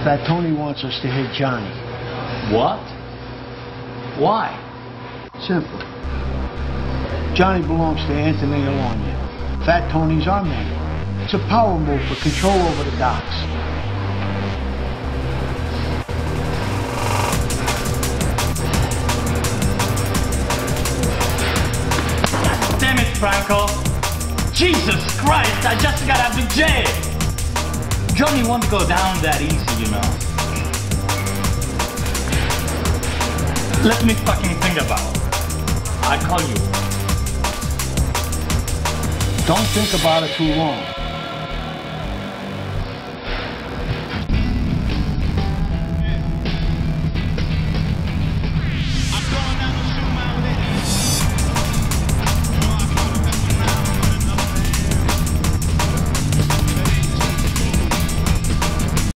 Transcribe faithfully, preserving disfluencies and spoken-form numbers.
Fat Tony wants us to hit Johnny. What? Why? Simple. Johnny belongs to Anthony Alonio. Fat Tony's our man. It's a power move for control over the docks. Damn it, Franco. Jesus Christ, I just got out of jail. Johnny won't go down that easy, you know. Let me fucking think about it. I'll call you. Don't think about it too long.